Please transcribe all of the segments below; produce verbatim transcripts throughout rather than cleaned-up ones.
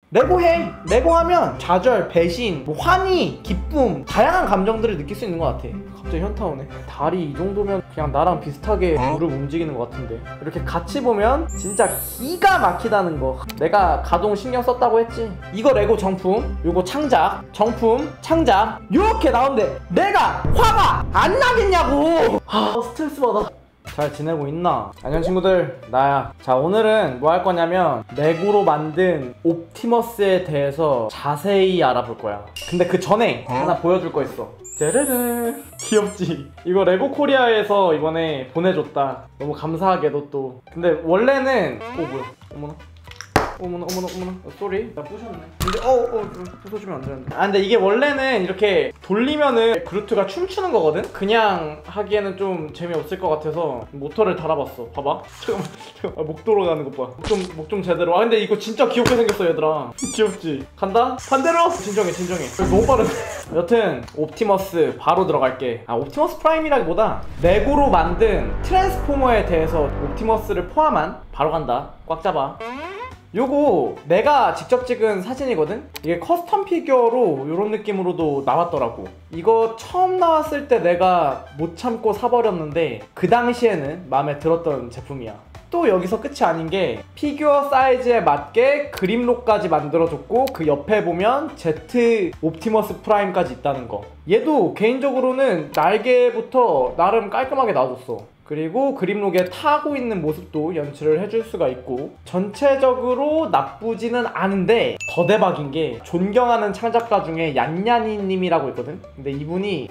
레고 해! 레고 하면 좌절, 배신, 뭐 환희, 기쁨 다양한 감정들을 느낄 수 있는 것 같아. 갑자기 현타 오네. 다리 이 정도면 그냥 나랑 비슷하게 무릎 움직이는 것 같은데 이렇게 같이 보면 진짜 기가 막히다는 거. 내가 가동 신경 썼다고 했지. 이거 레고 정품, 요거 창작, 정품, 창작 요렇게 나오는데 내가 화가 안 나겠냐고. 아 스트레스 받아. 잘 지내고 있나? 안녕 친구들, 나야. 자, 오늘은 뭐 할 거냐면 레고로 만든 옵티머스에 대해서 자세히 알아볼 거야. 근데 그 전에 하나 보여줄 거 있어. 짜르르, 귀엽지? 이거 레고 코리아에서 이번에 보내줬다. 너무 감사하게도 또. 근데 원래는 어 뭐야? 어머나 어머나 어머나 어머나 어, 쏘리 나 부셨네. 근데 어어 어, 부숴주면 안 되는데. 아 근데 이게 원래는 이렇게 돌리면은 그루트가 춤추는 거거든? 그냥 하기에는 좀 재미없을 것 같아서 모터를 달아봤어. 봐봐. 잠깐만 잠깐만. 아, 목 돌아가는 것 봐. 좀 목 좀 제대로. 아 근데 이거 진짜 귀엽게 생겼어 얘들아. 귀엽지? 간다? 반대로! 진정해 진정해. 너무 빠르네. 여튼 옵티머스 바로 들어갈게. 아 옵티머스 프라임이라기보다 레고로 만든 트랜스포머에 대해서 옵티머스를 포함한 바로 간다. 꽉 잡아. 요거 내가 직접 찍은 사진이거든? 이게 커스텀 피규어로 요런 느낌으로도 나왔더라고. 이거 처음 나왔을 때 내가 못 참고 사버렸는데 그 당시에는 마음에 들었던 제품이야. 또 여기서 끝이 아닌 게 피규어 사이즈에 맞게 그림록까지 만들어줬고 그 옆에 보면 Z 옵티머스 프라임까지 있다는 거. 얘도 개인적으로는 날개부터 나름 깔끔하게 나와줬어. 그리고 그림록에 타고 있는 모습도 연출을 해줄 수가 있고 전체적으로 나쁘지는 않은데 더 대박인 게 존경하는 창작가 중에 얀얀이님이라고 있거든? 근데 이분이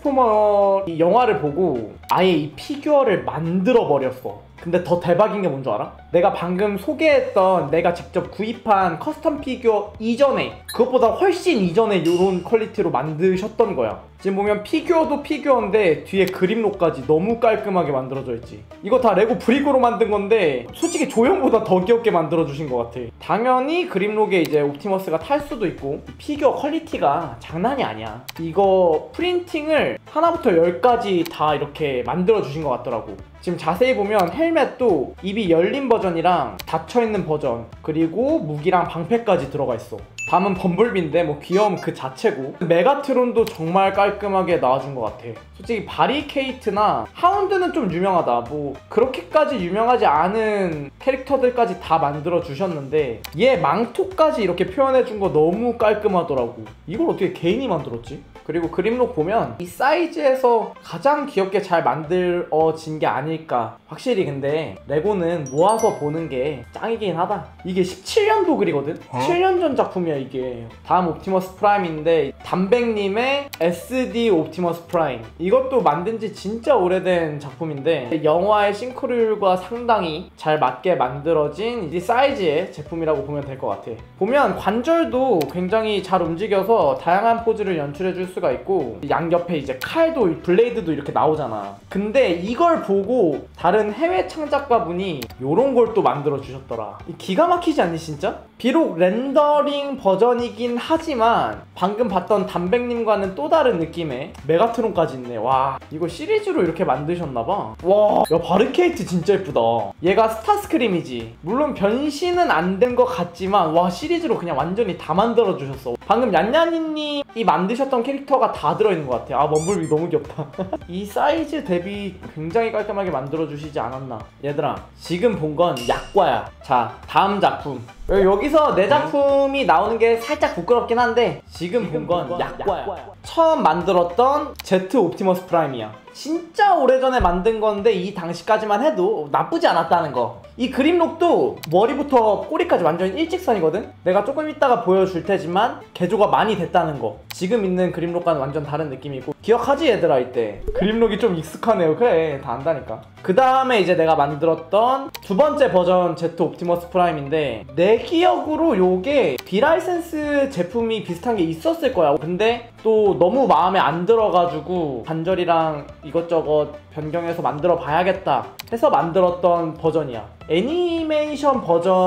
트랜스포머 이 영화를 보고 아예 이 피규어를 만들어 버렸어. 근데 더 대박인 게 뭔지 알아? 내가 방금 소개했던 내가 직접 구입한 커스텀 피규어 이전에 그것보다 훨씬 이전에 이런 퀄리티로 만드셨던 거야. 지금 보면 피규어도 피규어인데 뒤에 그림록까지 너무 깔끔하게 만들어져 있지. 이거 다 레고 브리고로 만든 건데 솔직히 조형보다 더 귀엽게 만들어주신 것 같아. 당연히 그림록에 이제 옵티머스가 탈 수도 있고 피규어 퀄리티가 장난이 아니야. 이거 프린팅을 하나부터 열까지 다 이렇게 만들어주신 것 같더라고. 지금 자세히 보면 헬멧도 입이 열린 버전이랑 닫혀있는 버전 그리고 무기랑 방패까지 들어가 있어. 다음은 범블비인데 뭐 귀여움 그 자체고 메가트론도 정말 깔끔하게 나와준 것 같아. 솔직히 바리케이트나 하운드는 좀 유명하다. 뭐 그렇게까지 유명하지 않은 캐릭터들까지 다 만들어 주셨는데 얘 망토까지 이렇게 표현해준 거 너무 깔끔하더라고. 이걸 어떻게 개인이 만들었지? 그리고 그림록 보면 이 사이즈에서 가장 귀엽게 잘 만들어진 게 아닐까. 확실히 근데 레고는 모아서 보는 게 짱이긴 하다. 이게 십칠 년도 글이거든? 어? 칠 년 전 작품이야 이게. 다음 옵티머스 프라임인데 담백님의 에스디 옵티머스 프라임. 이것도 만든 지 진짜 오래된 작품인데 영화의 싱크로율과 상당히 잘 맞게 만들어진 이 사이즈의 제품이라고 보면 될 것 같아. 보면 관절도 굉장히 잘 움직여서 다양한 포즈를 연출해줄 수 수가 있고 양옆에 이제 칼도 블레이드도 이렇게 나오잖아. 근데 이걸 보고 다른 해외 창작가분이 요런 걸 또 만들어 주셨더라. 기가 막히지 않니 진짜? 비록 렌더링 버전이긴 하지만 방금 봤던 담백님과는 또 다른 느낌의 메가트론까지 있네. 와 이거 시리즈로 이렇게 만드셨나봐. 와 야 바리케이트 진짜 예쁘다. 얘가 스타스크림이지. 물론 변신은 안 된 것 같지만 와 시리즈로 그냥 완전히 다 만들어 주셨어. 방금 얀얀이님이 만드셨던 캐릭터가 다 들어있는 것 같아. 아 범블비 너무 귀엽다. 이 사이즈 대비 굉장히 깔끔하게 만들어주시지 않았나. 얘들아 지금 본 건 약과야. 자 다음 작품. 여기서 내 작품이 나오는 게 살짝 부끄럽긴 한데 지금 본 건 약과야. 처음 만들었던 Z 옵티머스 프라임이야. 진짜 오래전에 만든 건데 이 당시까지만 해도 나쁘지 않았다는 거. 이 그림록도 머리부터 꼬리까지 완전 일직선이거든? 내가 조금 이따가 보여줄 테지만 개조가 많이 됐다는 거. 지금 있는 그림록과는 완전 다른 느낌이고. 기억하지 얘들아 이때? 그림록이 좀 익숙하네요. 그래 다 안다니까. 그 다음에 이제 내가 만들었던 두 번째 버전 Z 옵티머스 프라임인데 내 기억으로 요게 비라이센스 제품이 비슷한 게 있었을 거야. 근데 또 너무 마음에 안 들어가지고 관절이랑 이것저것 변경해서 만들어 봐야겠다 해서 만들었던 버전이야. 애니메이션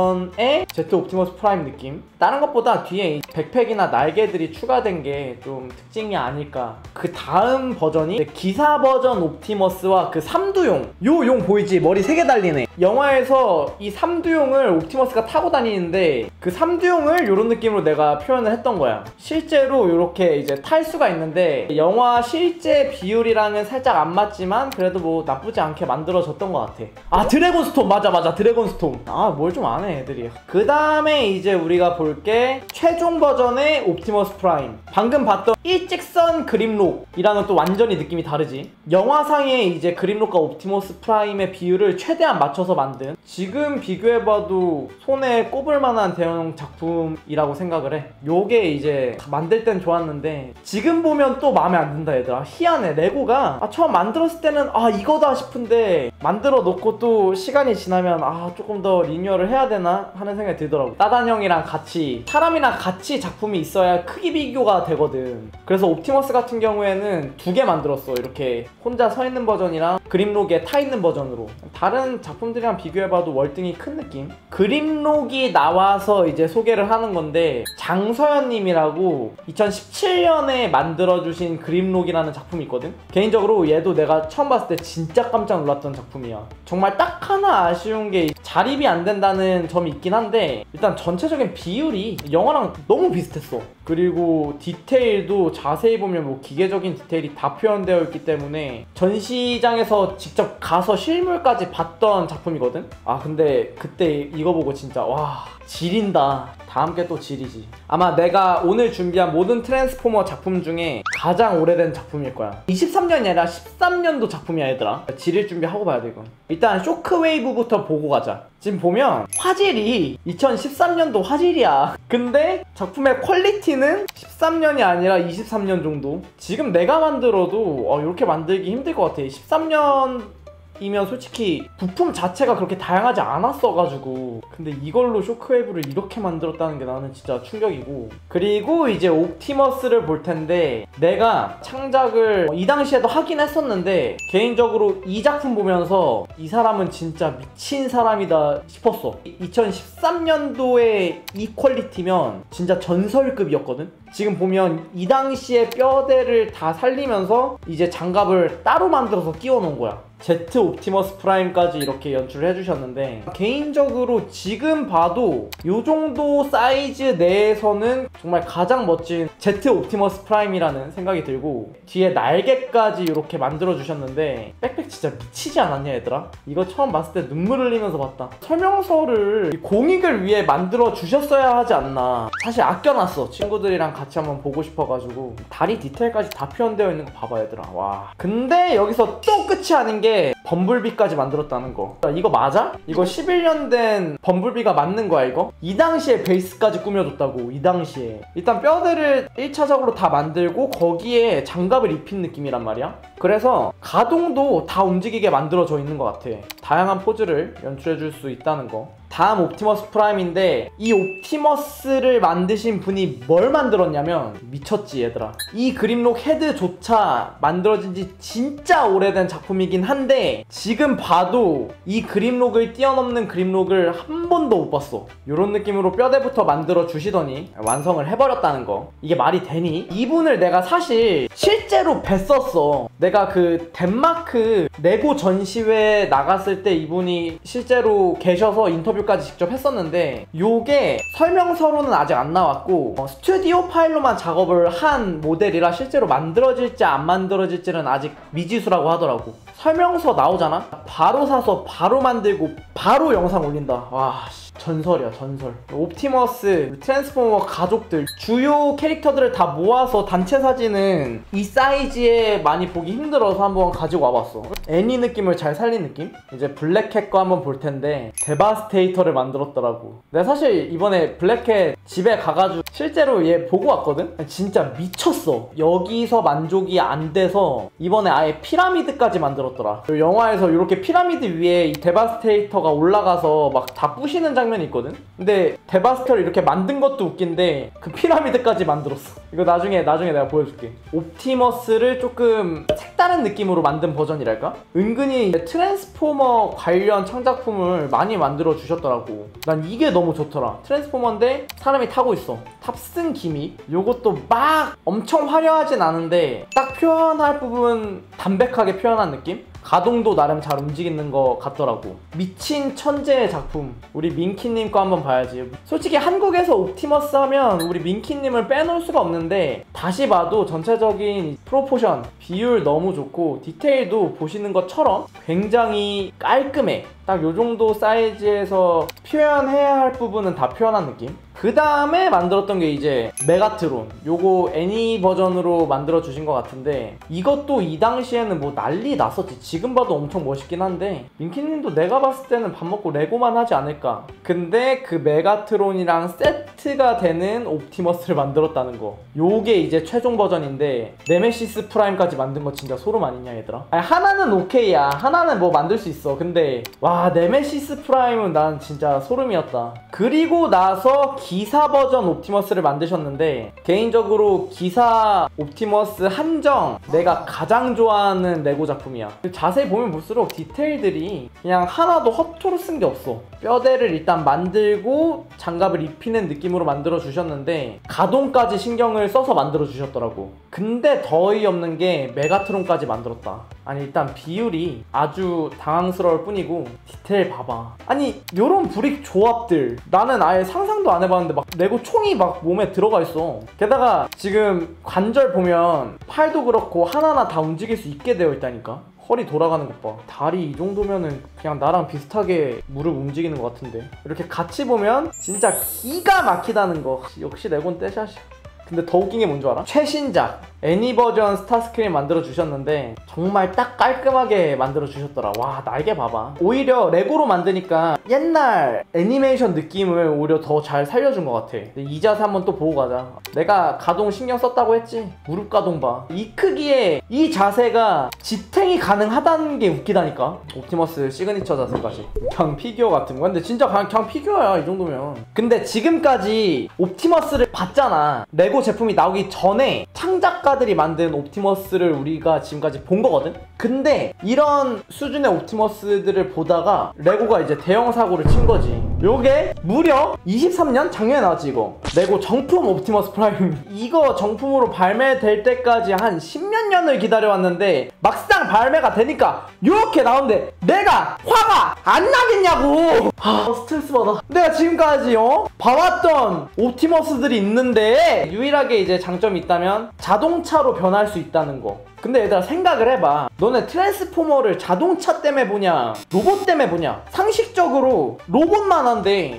버전의 제트 옵티머스 프라임 느낌? 다른 것보다 뒤에 이 백팩이나 날개들이 추가된 게 좀 특징이 아닐까. 그 다음 버전이 기사 버전 옵티머스와 그 삼두용, 요 용 보이지? 머리 세 개 달리네. 영화에서 이 삼두용을 옵티머스가 타고 다니는데 그 삼두용을 요런 느낌으로 내가 표현을 했던 거야. 실제로 요렇게 이제 탈 수가 있는데 영화 실제 비율이랑은 살짝 안 맞지만 그래도 뭐 나쁘지 않게 만들어졌던 것 같아. 아, 드래곤스톰! 맞아 맞아, 드래곤스톰. 아, 뭘 좀 안 해 애들이. 그 다음에 이제 우리가 볼 게 최종 버전의 옵티머스 프라임. 방금 봤던 일직선 그림록이랑은 또 완전히 느낌이 다르지. 영화상의 이제 그림록과 옵티머스 프라임의 비율을 최대한 맞춰서 만든, 지금 비교해봐도 손에 꼽을 만한 대형 작품이라고 생각을 해. 요게 이제 만들 땐 좋았는데 지금 보면 또 마음에 안 든다 얘들아. 희한해. 레고가 아, 처음 만들었을 때는 아 이거다 싶은데 만들어 놓고 또 시간이 지나면 아 조금 더 리뉴얼을 해야 되나 하는 생각이 들더라고. 따단 형이랑 같이, 사람이랑 같이 작품이 있어야 크기 비교가 되거든. 그래서 옵티머스 같은 경우에는 두 개 만들었어. 이렇게 혼자 서 있는 버전이랑 그림록에 타 있는 버전으로. 다른 작품들이랑 비교해봐도 월등히 큰 느낌. 그림록이 나와서 이제 소개를 하는 건데, 장서연 님이라고 이천십칠 년에 만들어주신 그림록이라는 작품이 있거든. 개인적으로 얘도 내가 처음 봤을 때 진짜 깜짝 놀랐던 작품이야. 정말 딱 하나 아쉬운 게 자립이 안 된다는 점이 있긴 한데, 일단 전체적인 비율이 영화랑 너무 비슷했어. 그리고 디테일도 자세히 보면 뭐 기계적인 디테일이 다 표현되어 있기 때문에 전시장에서 직접 가서 실물까지 봤던 작품이거든. 아 근데 그때 이거 보고 진짜 와, 지린다. 다음 게 또 지리지. 아마 내가 오늘 준비한 모든 트랜스포머 작품 중에 가장 오래된 작품일 거야. 이십삼 년이 아니라 십삼 년도 작품이야 얘들아. 지릴 준비하고 봐야 돼 이건. 일단 쇼크웨이브부터 보고 가자. 지금 보면 화질이 이천십삼 년도 화질이야. 근데 작품의 퀄리티는 십삼 년이 아니라 이십삼 년 정도. 지금 내가 만들어도 어, 이렇게 만들기 힘들 것 같아. 십삼 년 이면 솔직히 부품 자체가 그렇게 다양하지 않았어가지고. 근데 이걸로 쇼크웨이브를 이렇게 만들었다는 게 나는 진짜 충격이고. 그리고 이제 옵티머스를 볼 텐데, 내가 창작을 이 당시에도 하긴 했었는데 개인적으로 이 작품 보면서 이 사람은 진짜 미친 사람이다 싶었어. 이천십삼 년도의 이 퀄리티면 진짜 전설급이었거든. 지금 보면 이 당시의 뼈대를 다 살리면서 이제 장갑을 따로 만들어서 끼워 놓은 거야. 제트 옵티머스 프라임까지 이렇게 연출을 해주셨는데, 개인적으로 지금 봐도 이 정도 사이즈 내에서는 정말 가장 멋진 제트 옵티머스 프라임이라는 생각이 들고, 뒤에 날개까지 이렇게 만들어주셨는데 백팩 진짜 미치지 않았냐 얘들아? 이거 처음 봤을 때 눈물 흘리면서 봤다. 설명서를 공익을 위해 만들어주셨어야 하지 않나. 사실 아껴놨어. 친구들이랑 같이 한번 보고 싶어가지고. 다리 디테일까지 다 표현되어 있는 거 봐봐 얘들아. 와. 근데 여기서 또 끝이 아닌 게 범블비까지 만들었다는 거. 이거 맞아? 이거 십일 년 된 범블비가 맞는 거야 이거? 이 당시에 베이스까지 꾸며줬다고. 이 당시에. 일단 뼈대를 일 차적으로 다 만들고 거기에 장갑을 입힌 느낌이란 말이야. 그래서 가동도 다 움직이게 만들어져 있는 것 같아. 다양한 포즈를 연출해줄 수 있다는 거. 다음 옵티머스 프라임인데, 이 옵티머스를 만드신 분이 뭘 만들었냐면 미쳤지 얘들아. 이 그림록 헤드조차 만들어진 지 진짜 오래된 작품이긴 한데 지금 봐도 이 그림록을 뛰어넘는 그림록을 한 번도 못 봤어. 이런 느낌으로 뼈대부터 만들어 주시더니 완성을 해버렸다는 거. 이게 말이 되니? 이분을 내가 사실 실제로 뵀었어. 내가 그 덴마크 레고 전시회 나갔을 때 이분이 실제로 계셔서 인터뷰 까지 직접 했었는데, 요게 설명서로는 아직 안 나왔고 어, 스튜디오 파일로만 작업을 한 모델이라 실제로 만들어질지 안 만들어질지는 아직 미지수라고 하더라고. 설명서 나오잖아? 바로 사서 바로 만들고 바로 영상 올린다. 와, 전설이야 전설. 옵티머스, 트랜스포머 가족들, 주요 캐릭터들을 다 모아서 단체 사진은 이 사이즈에 많이 보기 힘들어서 한번 가지고 와봤어. 애니 느낌을 잘 살린 느낌? 이제 블랙캣 거 한번 볼 텐데, 데바스테이터를 만들었더라고. 내가 사실 이번에 블랙캣 집에 가가지고 실제로 얘 보고 왔거든? 진짜 미쳤어. 여기서 만족이 안 돼서 이번에 아예 피라미드까지 만들었더라. 영화에서 이렇게 피라미드 위에 이 데바스테이터가 올라가서 막 다 부시는 장면 장면이 있거든? 근데 데바스터를 이렇게 만든 것도 웃긴데 그 피라미드까지 만들었어. 이거 나중에 나중에 내가 보여줄게. 옵티머스를 조금 색다른 느낌으로 만든 버전이랄까? 은근히 트랜스포머 관련 창작품을 많이 만들어 주셨더라고. 난 이게 너무 좋더라. 트랜스포머인데 사람이 타고 있어. 탑승 기믹. 요것도 막 엄청 화려하진 않은데 딱 표현할 부분 담백하게 표현한 느낌? 가동도 나름 잘 움직이는 것 같더라고. 미친 천재의 작품. 우리 민키님 거 한번 봐야지. 솔직히 한국에서 옵티머스 하면 우리 민키님을 빼놓을 수가 없는데 다시 봐도 전체적인 프로포션, 비율 너무 좋고 디테일도 보시는 것처럼 굉장히 깔끔해. 딱 요정도 사이즈에서 표현해야 할 부분은 다 표현한 느낌? 그 다음에 만들었던 게 이제 메가트론. 요거 애니 버전으로 만들어 주신 것 같은데 이것도 이 당시에는 뭐 난리 났었지. 지금 봐도 엄청 멋있긴 한데 민키님도 내가 봤을 때는 밥 먹고 레고만 하지 않을까. 근데 그 메가트론이랑 세트가 되는 옵티머스를 만들었다는 거. 요게 이제 최종 버전인데 네메시스 프라임까지 만든 거 진짜 소름 아니냐 얘들아. 아니 하나는 오케이야. 하나는 뭐 만들 수 있어. 근데 와 네메시스 프라임은 난 진짜 소름이었다. 그리고 나서 기사 버전 옵티머스를 만드셨는데 개인적으로 기사 옵티머스 한정 내가 가장 좋아하는 레고 작품이야. 자세히 보면 볼수록 디테일들이 그냥 하나도 허투루 쓴 게 없어. 뼈대를 일단 만들고 장갑을 입히는 느낌으로 만들어 주셨는데 가동까지 신경을 써서 만들어 주셨더라고. 근데 더 어이없는 게 메가트론까지 만들었다. 아니 일단 비율이 아주 당황스러울 뿐이고 디테일 봐봐. 아니 요런 브릭 조합들 나는 아예 상상도 안 해봤는데 막 레고 총이 막 몸에 들어가 있어. 게다가 지금 관절 보면 팔도 그렇고 하나하나 다 움직일 수 있게 되어 있다니까. 허리 돌아가는 것 봐. 다리 이 정도면은 그냥 나랑 비슷하게 무릎 움직이는 것 같은데 이렇게 같이 보면 진짜 기가 막히다는 거. 역시 레고는 떼샷이야. 근데 더 웃긴 게 뭔 줄 알아? 최신작 애니 버전 스타스크림 만들어 주셨는데 정말 딱 깔끔하게 만들어 주셨더라. 와 날개 봐봐. 오히려 레고로 만드니까 옛날 애니메이션 느낌을 오히려 더 잘 살려준 것 같아. 이 자세 한번 또 보고 가자. 내가 가동 신경 썼다고 했지? 무릎 가동 봐. 이 크기에 이 자세가 지탱이 가능하다는 게 웃기다니까. 옵티머스 시그니처 자세까지. 그냥 피규어 같은 거. 근데 진짜 그냥, 그냥 피규어야 이 정도면. 근데 지금까지 옵티머스를 봤잖아. 레고 제품이 나오기 전에 창작가들이 만든 옵티머스를 우리가 지금까지 본 거거든? 근데 이런 수준의 옵티머스들을 보다가 레고가 이제 대형 사고를 친 거지. 요게 무려 이십삼 년? 작년에 나왔지 이거. 레고 정품 옵티머스 프라임. 이거 정품으로 발매될 때까지 한 십몇 년을 기다려왔는데 막상 발매가 되니까 요렇게 나오는데 내가 화가 안 나겠냐고. 아 스트레스 받아. 내가 지금까지 어? 봐왔던 옵티머스들이 있는데 유일하게 이제 장점이 있다면 자동차로 변할 수 있다는 거. 근데 얘들아 생각을 해봐. 너네 트랜스포머를 자동차 때문에 보냐 로봇 때문에 보냐? 상식적으로 로봇만 한데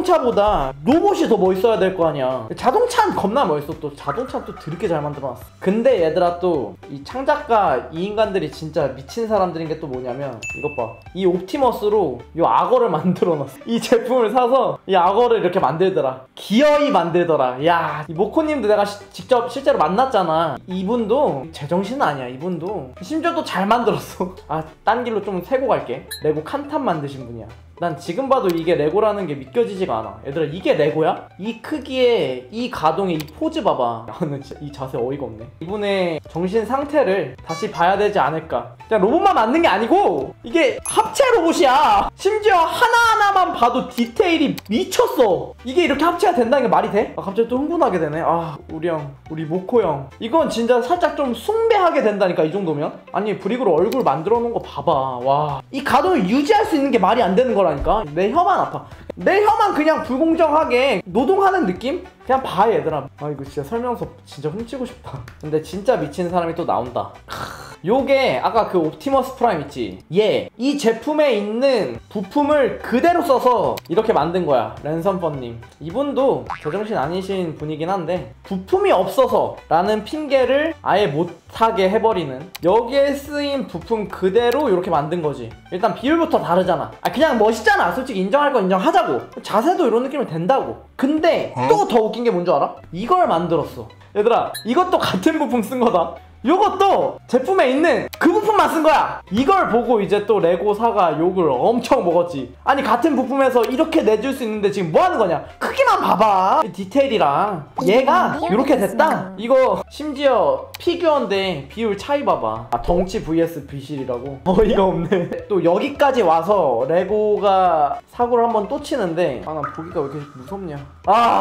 자동차보다 로봇이 더 멋있어야 될 거 아니야. 자동차는 겁나 멋있어. 또 자동차는 또 드럽게 잘 만들어놨어. 근데 얘들아 또 이 창작가 이 인간들이 진짜 미친 사람들인 게 또 뭐냐면 이것 봐. 이 옵티머스로 이 악어를 만들어놨어. 이 제품을 사서 이 악어를 이렇게 만들더라. 기어이 만들더라. 야, 이 모코님도 내가 시, 직접 실제로 만났잖아. 이분도 제정신은 아니야. 이분도 심지어 또 잘 만들었어. 아, 딴 길로 좀 세고 갈게. 레고 칸탄 만드신 분이야. 난 지금 봐도 이게 레고라는 게 믿겨지지가 않아. 얘들아 이게 레고야? 이 크기에 이 가동에 이 포즈 봐봐. 나는 진짜 이 자세 어이가 없네. 이분의 정신 상태를 다시 봐야 되지 않을까. 그냥 로봇만 만든 게 아니고 이게 합체 로봇이야. 심지어 하나하나만 봐도 디테일이 미쳤어. 이게 이렇게 합체가 된다는 게 말이 돼? 아, 갑자기 또 흥분하게 되네. 아 우리 형, 우리 모코 형, 이건 진짜 살짝 좀 숭배하게 된다니까 이 정도면. 아니 브릭으로 얼굴 만들어 놓은 거 봐봐. 와, 이 가동을 유지할 수 있는 게 말이 안 되는 거라. 내 혀만 아파. 내 혀만 그냥 불공정하게 노동하는 느낌? 그냥 봐 얘들아. 아 이거 진짜 설명서 진짜 훔치고 싶다. 근데 진짜 미친 사람이 또 나온다. 요게 아까 그 옵티머스 프라임 있지? 얘 이 제품에 있는 부품을 그대로 써서 이렇게 만든 거야. 랜선펀님 이분도 제정신 아니신 분이긴 한데 부품이 없어서 라는 핑계를 아예 못하게 해버리는, 여기에 쓰인 부품 그대로 이렇게 만든 거지. 일단 비율부터 다르잖아. 아 그냥 멋있잖아. 솔직히 인정할 거 인정하자고. 자세도 이런 느낌이 된다고. 근데 또 더 웃긴 게 뭔 줄 알아? 이걸 만들었어. 얘들아 이것도 같은 부품 쓴 거다. 요것도 제품에 있는 그 부품만 쓴 거야. 이걸 보고 이제 또 레고사가 욕을 엄청 먹었지. 아니 같은 부품에서 이렇게 내줄 수 있는데 지금 뭐 하는 거냐. 크기만 봐봐. 디테일이랑 얘가 이렇게 됐다. 이거 심지어 피규어인데 비율 차이 봐봐. 아 덩치 vs 비실이라고. 어이가 없네. 또 여기까지 와서 레고가 사고를 한번 또 치는데 아 난 보기가 왜 이렇게 무섭냐. 아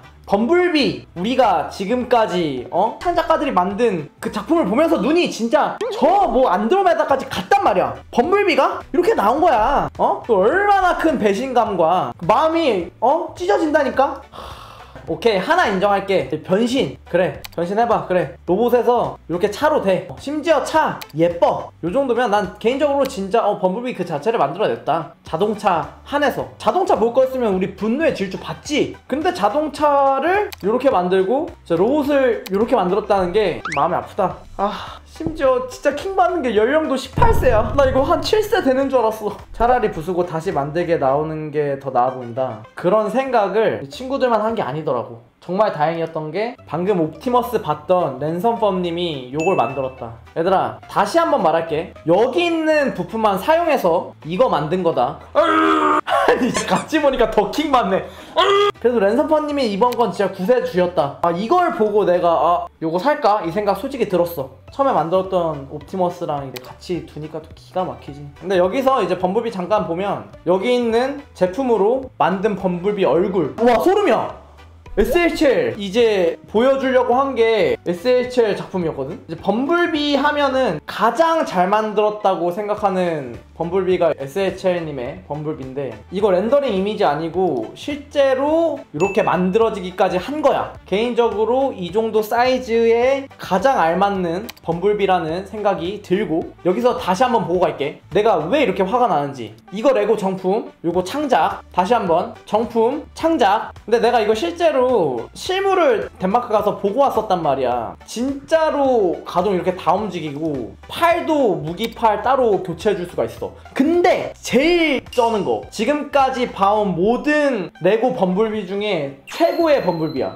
범블비, 우리가 지금까지 어? 창작가들이 만든 그 작품을 보면서 눈이 진짜 저 뭐 안드로메다까지 갔단 말이야. 범블비가 이렇게 나온 거야. 어? 또 얼마나 큰 배신감과 마음이 어? 찢어진다니까? 오케이 하나 인정할게. 변신. 그래 변신해봐. 그래 로봇에서 이렇게 차로 돼. 심지어 차 예뻐. 요 정도면 난 개인적으로 진짜 어 범블비 그 자체를 만들어냈다. 자동차 한해서. 자동차 볼 거였으면 우리 분노의 질주 봤지. 근데 자동차를 이렇게 만들고 로봇을 이렇게 만들었다는 게 마음이 아프다. 아 심지어 진짜 킹 받는 게 연령도 십팔 세야 나 이거 한 칠 세 되는 줄 알았어. 차라리 부수고 다시 만들게 나오는 게 더 나아 보인다. 그런 생각을 친구들만 한 게 아니더라고. 정말 다행이었던 게 방금 옵티머스 봤던 랜선펌님이 요걸 만들었다. 얘들아 다시 한번 말할게. 여기 있는 부품만 사용해서 이거 만든 거다. 아니 같이 보니까 더 킹 받네. 그래서 랜선펌님이 이번 건 진짜 구세주였다. 아 이걸 보고 내가 아 요거 살까? 이 생각 솔직히 들었어. 처음에 만들었던 옵티머스랑 이제 같이 두니까 또 기가 막히지. 근데 여기서 이제 범블비 잠깐 보면 여기 있는 제품으로 만든 범블비 얼굴. 우와 소름이야. 에스에이치엘 이제 보여주려고 한 게 에스에이치엘 작품이었거든. 이제 범블비 하면은 가장 잘 만들었다고 생각하는 범블비가 에스에이치엘님의 범블비인데 이거 렌더링 이미지 아니고 실제로 이렇게 만들어지기까지 한 거야. 개인적으로 이 정도 사이즈에 가장 알맞는 범블비라는 생각이 들고 여기서 다시 한번 보고 갈게. 내가 왜 이렇게 화가 나는지. 이거 레고 정품, 요거 창작. 다시 한번 정품, 창작. 근데 내가 이거 실제로 실물을 덴마크 가서 보고 왔었단 말이야. 진짜로 가동 이렇게 다 움직이고 팔도 무기팔 따로 교체해줄 수가 있어. 근데 제일 쩌는 거 지금까지 봐온 모든 레고 범블비 중에 최고의 범블비야.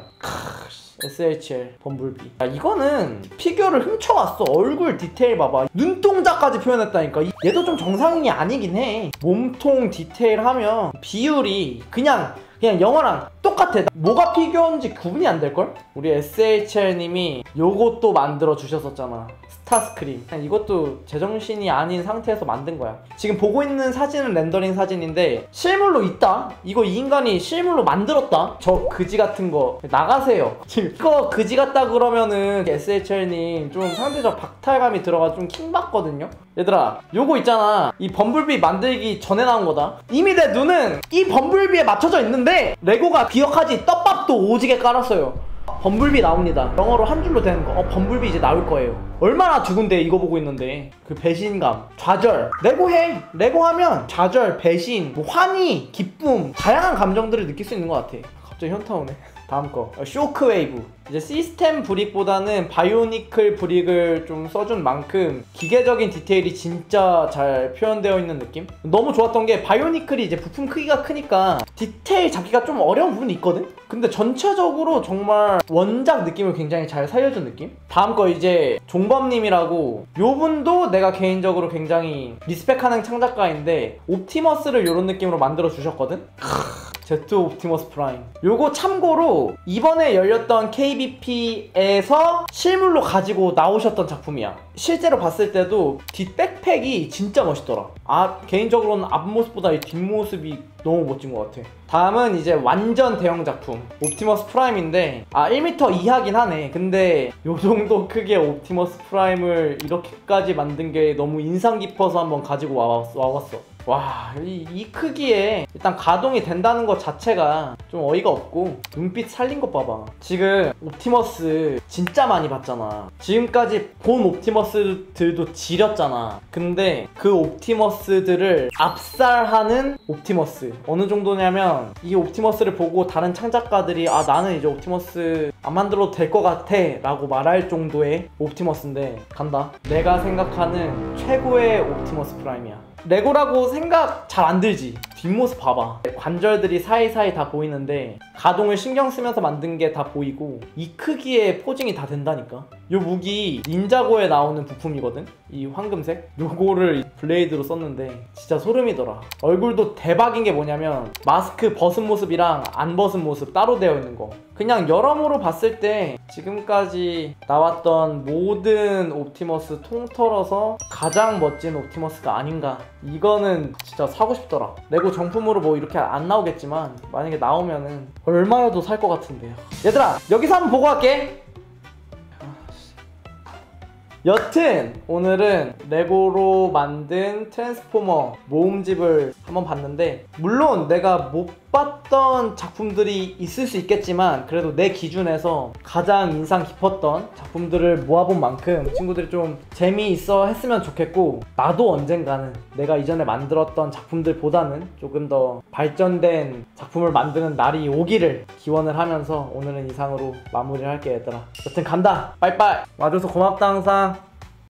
에스에이치엘 범블비. 야, 이거는 피규어를 훔쳐왔어. 얼굴 디테일 봐봐. 눈동자까지 표현했다니까. 얘도 좀 정상이 아니긴 해. 몸통 디테일 하면 비율이 그냥 그냥 영화랑 똑같아. 뭐가 피규어인지 구분이 안 될걸? 우리 에스에이치엘님이 요것도 만들어 주셨었잖아. 스타스크림. 이것도 제정신이 아닌 상태에서 만든 거야. 지금 보고 있는 사진은 렌더링 사진인데 실물로 있다? 이거 이 인간이 실물로 만들었다? 저 그지 같은 거 나가세요. 지금 이거 그지 같다 그러면은 에스에이치엘님 좀 상대적 박탈감이 들어가 좀 킹받거든요? 얘들아 요거 있잖아. 이 범블비 만들기 전에 나온 거다. 이미 내 눈은 이 범블비에 맞춰져 있는데 레고가 기억하지 떡밥도 오지게 깔았어요. 범블비 나옵니다. 영어로 한 줄로 되는 거. 어 범블비 이제 나올 거예요. 얼마나 두근데 이거 보고 있는데. 그 배신감, 좌절. 레고 해. 레고 하면 좌절, 배신, 뭐 환희, 기쁨 다양한 감정들을 느낄 수 있는 것 같아. 갑자기 현타 오네. 다음 거 쇼크웨이브. 이제 시스템 브릭보다는 바이오니클 브릭을 좀 써준 만큼 기계적인 디테일이 진짜 잘 표현되어 있는 느낌? 너무 좋았던 게 바이오니클이 이제 부품 크기가 크니까 디테일 잡기가 좀 어려운 부분이 있거든? 근데 전체적으로 정말 원작 느낌을 굉장히 잘 살려준 느낌? 다음 거 이제 종범님이라고 요 분도 내가 개인적으로 굉장히 리스펙하는 창작가인데 옵티머스를 이런 느낌으로 만들어 주셨거든? 제트 옵티머스 프라임. 요거 참고로 이번에 열렸던 케이비피에서 실물로 가지고 나오셨던 작품이야. 실제로 봤을 때도 뒷 백팩이 진짜 멋있더라. 아 개인적으로는 앞모습보다 이 뒷모습이 너무 멋진 것 같아. 다음은 이제 완전 대형 작품 옵티머스 프라임인데 아 일 미터 이하긴 하네. 근데 요 정도 크기의 옵티머스 프라임을 이렇게까지 만든 게 너무 인상 깊어서 한번 가지고 와봤어. 와봤어. 와, 이, 이 크기에 일단 가동이 된다는 것 자체가 좀 어이가 없고 눈빛 살린 것 봐봐. 지금 옵티머스 진짜 많이 봤잖아. 지금까지 본 옵티머스들도 지렸잖아. 근데 그 옵티머스들을 압살하는 옵티머스. 어느 정도냐면 이 옵티머스를 보고 다른 창작가들이 아 나는 이제 옵티머스 안 만들어도 될 것 같아 라고 말할 정도의 옵티머스인데 간다. 내가 생각하는 최고의 옵티머스 프라임이야. 레고라고 생각 잘 안 들지? 뒷모습 봐봐. 관절들이 사이사이 다 보이는데 가동을 신경 쓰면서 만든 게 다 보이고 이 크기의 포징이 다 된다니까. 요 무기 닌자고에 나오는 부품이거든? 이 황금색? 요거를 블레이드로 썼는데 진짜 소름이더라. 얼굴도 대박인 게 뭐냐면 마스크 벗은 모습이랑 안 벗은 모습 따로 되어 있는 거. 그냥 여러모로 봤을 때 지금까지 나왔던 모든 옵티머스 통틀어서 가장 멋진 옵티머스가 아닌가. 이거는 진짜 사고 싶더라. 레고 정품으로 뭐 이렇게 안 나오겠지만 만약에 나오면은 얼마여도 살 것 같은데요. 얘들아 여기서 한번 보고 갈게. 여튼 오늘은 레고로 만든 트랜스포머 모음집을 한번 봤는데, 물론 내가 못 봤던 작품들이 있을 수 있겠지만 그래도 내 기준에서 가장 인상 깊었던 작품들을 모아본 만큼 친구들이 좀 재미있어 했으면 좋겠고, 나도 언젠가는 내가 이전에 만들었던 작품들보다는 조금 더 발전된 작품을 만드는 날이 오기를 기원을 하면서 오늘은 이상으로 마무리를 할게. 얘들아 여튼 간다. 빠이빠이. 와줘서 고맙다 항상.